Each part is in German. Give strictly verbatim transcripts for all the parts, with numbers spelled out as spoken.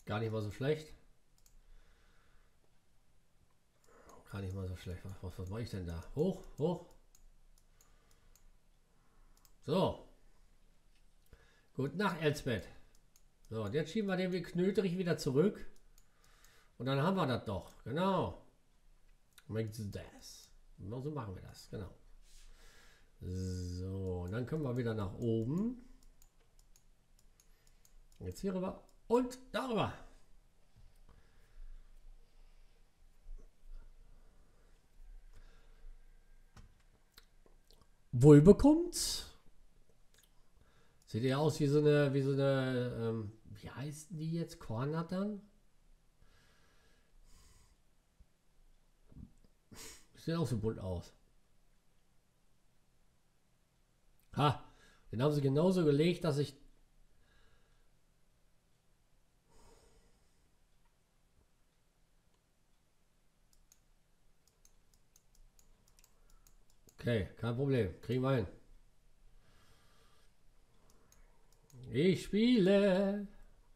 Gar nicht mal so schlecht. Gar nicht mal so schlecht. Was, was mache ich denn da? Hoch, hoch. So. Gute Nacht, Elsbeth. So, und jetzt schieben wir den Knöterich wieder zurück. Und dann haben wir das doch. Genau. Make das. Genau so machen wir das. Genau. So, dann können wir wieder nach oben. Jetzt hier rüber und darüber. Wohlbekommt. Sieht ja aus wie so eine, wie so eine, ähm, wie heißen die jetzt? Kornattern? Sieht auch so bunt aus. Ha, den haben sie genauso gelegt, dass ich... Okay, kein Problem. Kriegen wir hin. Ich spiele.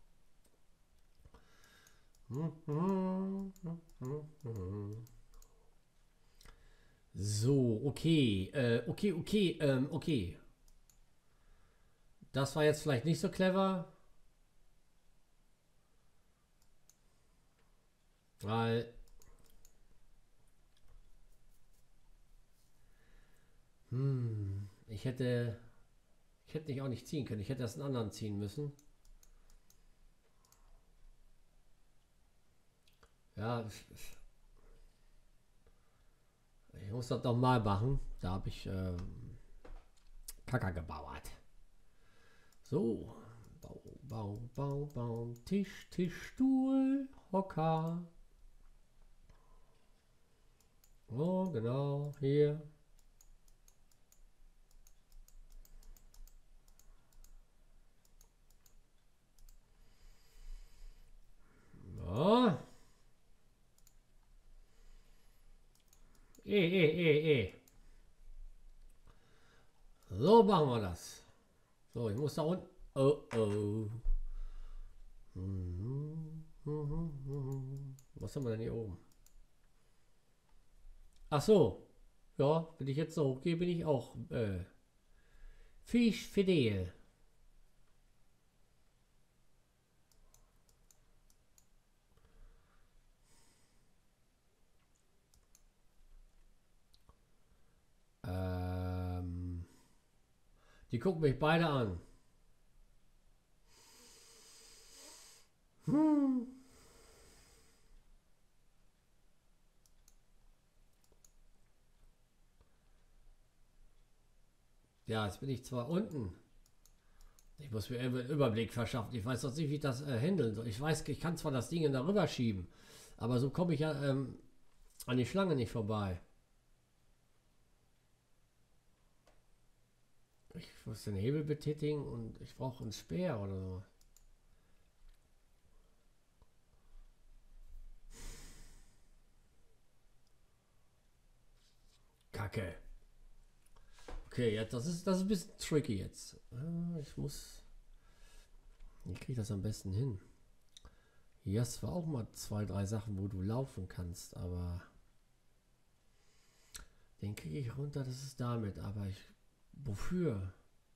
So, okay. Äh, okay, okay, ähm, okay. Das war jetzt vielleicht nicht so clever. Weil... Hm, ich hätte... Ich hätte dich auch nicht ziehen können. Ich hätte erst einen anderen ziehen müssen. Ja, ich muss das doch mal machen. Da habe ich ähm, Kacker gebaut. So, Bau, Bau, Bau, Bau, Tisch, Tisch, Stuhl, Hocker. Oh, genau, hier. Ja. Eh, eh, eh, eh. So machen wir das. So, ich muss da unten. Oh, oh. Was haben wir denn hier oben? Ach so. Ja, wenn ich jetzt so hochgehe, bin ich auch äh, Fisch fidel. Ähm, die gucken mich beide an. Hm. Ja, jetzt bin ich zwar unten. Ich muss mir einen Überblick verschaffen. Ich weiß noch nicht, wie ich das äh, handeln soll. Ich weiß, ich kann zwar das Ding darüber schieben, aber so komme ich ja ähm, an die Schlange nicht vorbei. Ich muss den Hebel betätigen und ich brauche einen Speer oder so. Kacke. Okay, jetzt, das ist, das ist ein bisschen tricky jetzt. Ich muss... Wie kriege ich das am besten hin? Hier hast zwar auch mal zwei, drei Sachen, wo du laufen kannst, aber... Den kriege ich runter, das ist damit, aber ich... Wofür?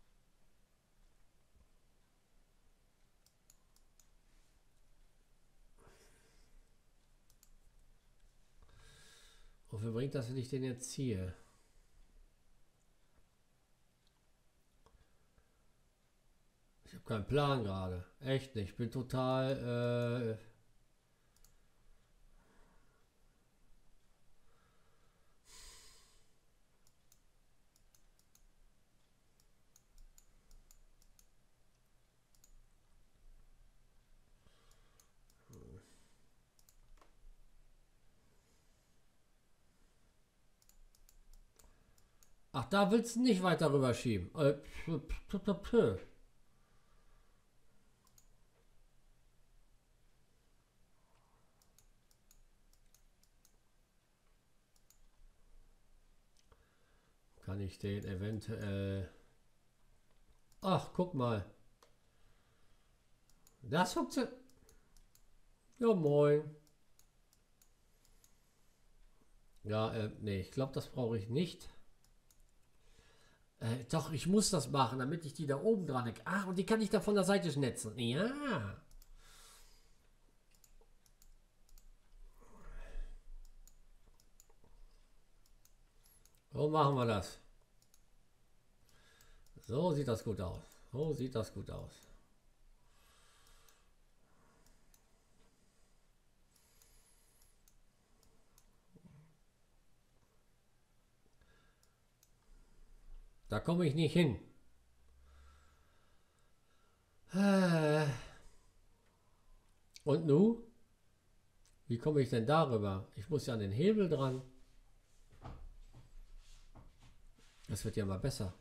Wofür bringt das, wenn ich den jetzt ziehe? Ich habe keinen Plan gerade. Echt nicht. Ich bin total... Äh Ach, da willst du nicht weiter rüberschieben. Äh, pf, pf, pf, pf. Kann ich den eventuell... Ach, guck mal. Das funktioniert... Ja, moin. Ja, äh, nee, ich glaube, das brauche ich nicht. Äh, doch, ich muss das machen, damit ich die da oben dran... Ach, und die kann ich da von der Seite schnetzen. Ja. So machen wir das. So sieht das gut aus. So sieht das gut aus. Da komme ich nicht hin. Und nu? Wie komme ich denn darüber? Ich muss ja an den Hebel dran. Das wird ja mal besser.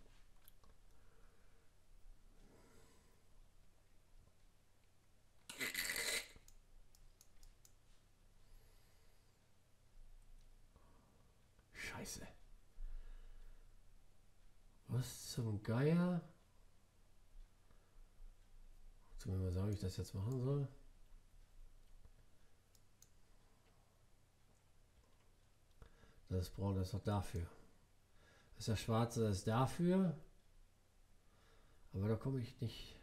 Scheiße. Was zum Geier? Jetzt muss ich mal sagen, wie ich das jetzt machen soll. Das braune ist doch dafür. Das ist der schwarze, das ist dafür. Aber da komme ich nicht.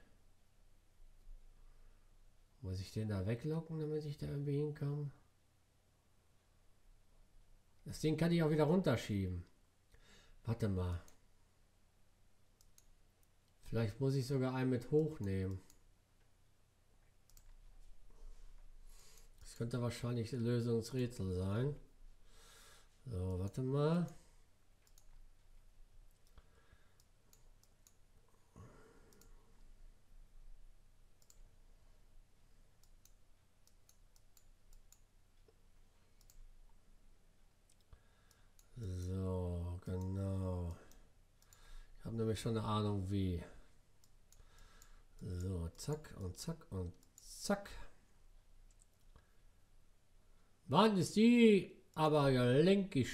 Muss ich den da weglocken, damit ich da irgendwie hinkomme? Das Ding kann ich auch wieder runterschieben. Warte mal. Vielleicht muss ich sogar einen mit hochnehmen. Das könnte wahrscheinlich ein Lösungsrätsel sein. So, warte mal. So, genau. Ich habe nämlich schon eine Ahnung wie. So, zack und zack und zack. Wann ist die aber gelenkig?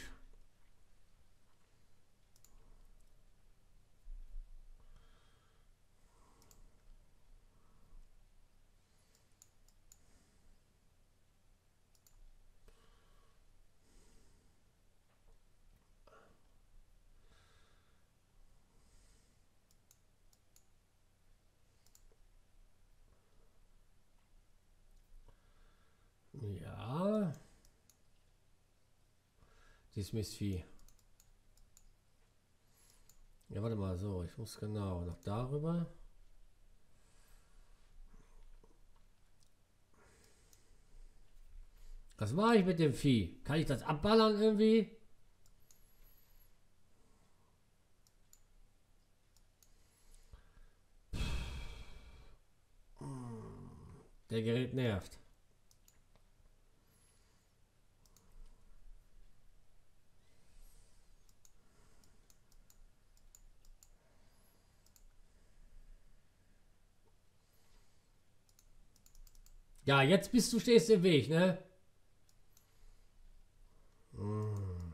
Ja. Dies Mistvieh. Ja, warte mal, so, ich muss genau noch darüber. Was mache ich mit dem Vieh? Kann ich das abballern irgendwie? Der Gerät nervt. Ja, jetzt bist du stehst im Weg, ne? Hm.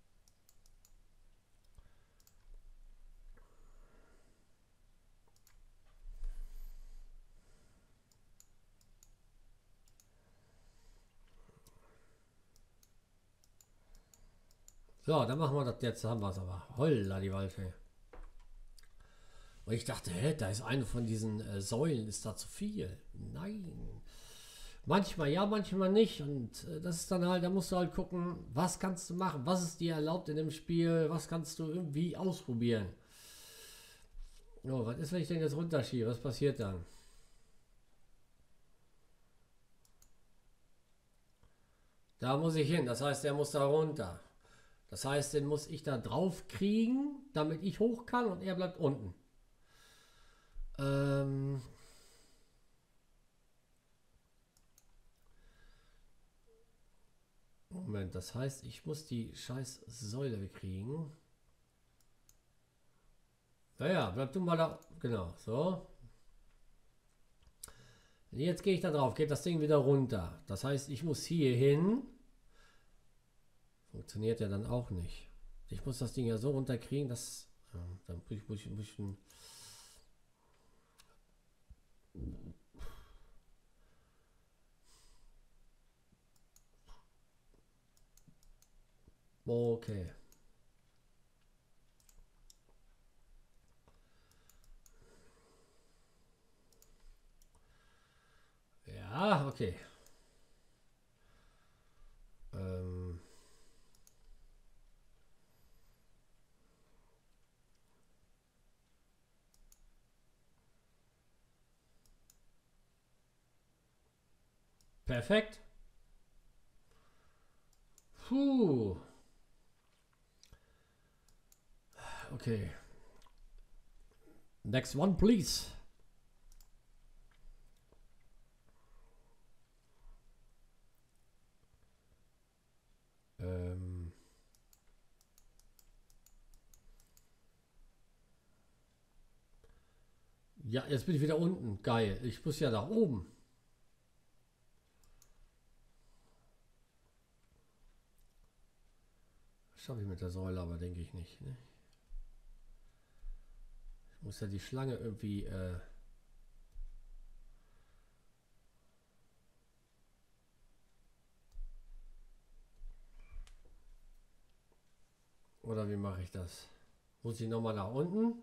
So, dann machen wir das jetzt, haben wir es aber. Holla die Waldfee. Und ich dachte, hä, da ist eine von diesen äh, Säulen, ist da zu viel? Nein. Manchmal ja, manchmal nicht. Und äh, das ist dann halt, da musst du halt gucken, was kannst du machen, was ist dir erlaubt in dem Spiel, was kannst du irgendwie ausprobieren. Oh, was ist, wenn ich den jetzt runterschiebe? Was passiert dann? Da muss ich hin, das heißt, der muss da runter. Das heißt, den muss ich da drauf kriegen, damit ich hoch kann und er bleibt unten. Ähm... Moment, das heißt, ich muss die scheiß Säule kriegen. Naja, bleib du mal da. Genau, so. Jetzt gehe ich da drauf, geht das Ding wieder runter. Das heißt, ich muss hier hin. Funktioniert ja dann auch nicht. Ich muss das Ding ja so runterkriegen, dass. Ja, dann muss ich, muss ich, muss ich ein Okay. Ja, okay. Ähm. Perfekt. Puh. Okay. Next one, please. Ähm. Ja, jetzt bin ich wieder unten. Geil. Ich muss ja nach oben. Schaffe ich mit der Säule, aber denke ich nicht. Ne? Ich muss ja die Schlange irgendwie... Äh Oder wie mache ich das? Muss ich nochmal nach unten?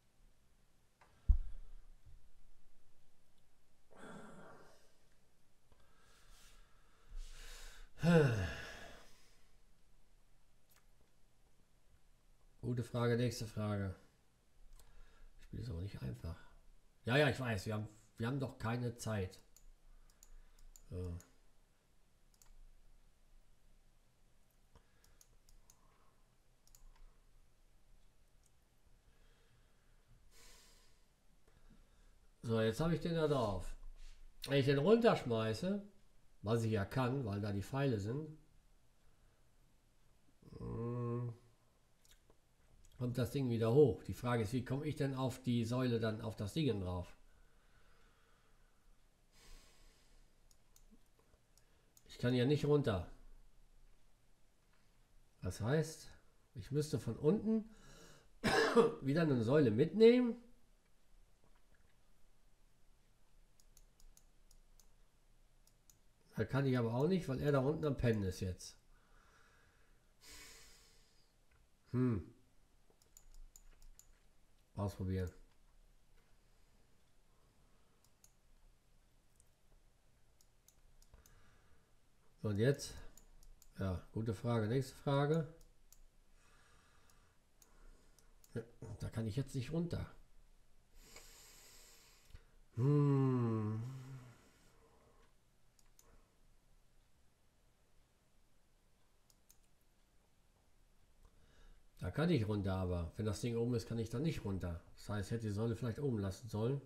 Gute Frage, nächste Frage. Das Spiel ist aber nicht einfach. Ja, ja, ich weiß, wir haben, wir haben doch keine Zeit. So. So, jetzt habe ich den da drauf. Wenn ich den runterschmeiße, was ich ja kann, weil da die Pfeile sind, kommt das Ding wieder hoch. Die Frage ist, wie komme ich denn auf die Säule dann auf das Ding drauf? Ich kann ja nicht runter. Das heißt, ich müsste von unten wieder eine Säule mitnehmen. Das kann ich aber auch nicht, weil er da unten am Pennen ist jetzt. Hm. Ausprobieren. So, und jetzt? Ja, gute Frage. Nächste Frage. Ja, da kann ich jetzt nicht runter. Hm. Da kann ich runter, aber wenn das Ding oben ist, kann ich da nicht runter. Das heißt, ich hätte die Säule vielleicht oben lassen sollen.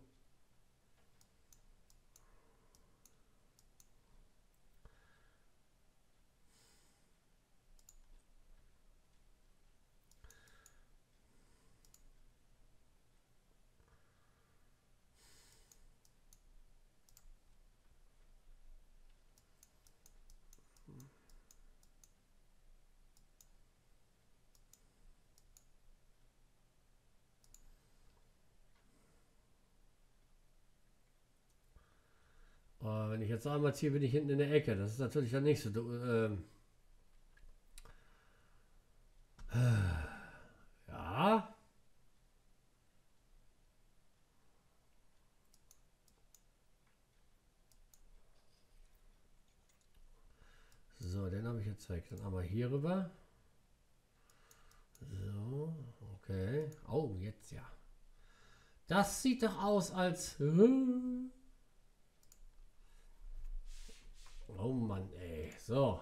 Aber wenn ich jetzt einmal ziehe, bin ich hinten in der Ecke. Das ist natürlich dann nicht so. Ähm ja. So, den habe ich jetzt weg. Dann einmal hier rüber. So, okay. Oh, jetzt ja. Das sieht doch aus als... Oh Mann, ey. So.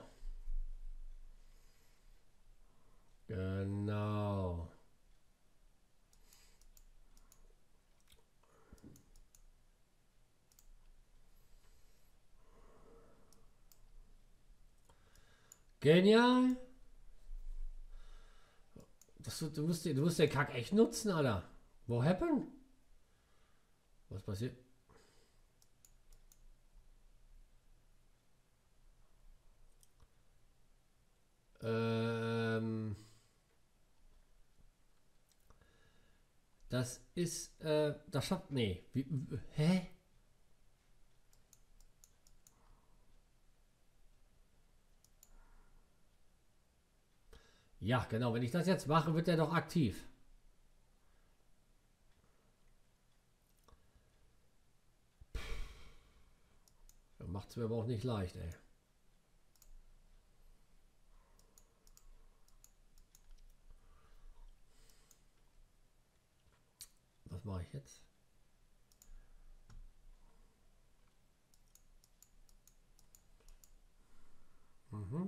Genau. Genial. Das, du, musst, du musst den Kack echt nutzen, Alter. What happened? Was passiert? Ähm... Das ist, äh, das schafft, nee. Wie, hä? Ja, genau. Wenn ich das jetzt mache, wird er doch aktiv. Macht es mir aber auch nicht leicht, ey. Was mache ich jetzt? Mhm.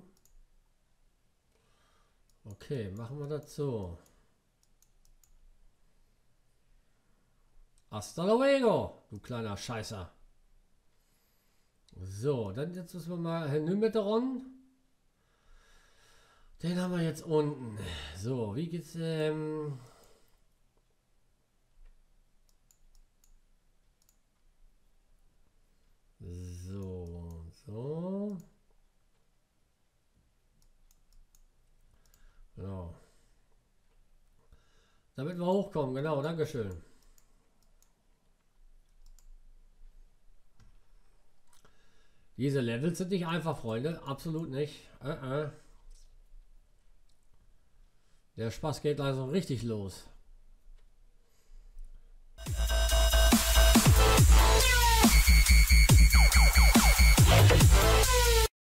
Okay, machen wir das so. Hasta luego, du kleiner Scheißer. So, dann jetzt müssen wir mal Herr Numeteron. Den haben wir jetzt unten. So, wie geht's? Ähm so, so. Genau. Damit wir hochkommen, genau, Dankeschön. Diese Levels sind nicht einfach, Freunde. Absolut nicht. Uh -uh. Der Spaß geht also richtig los.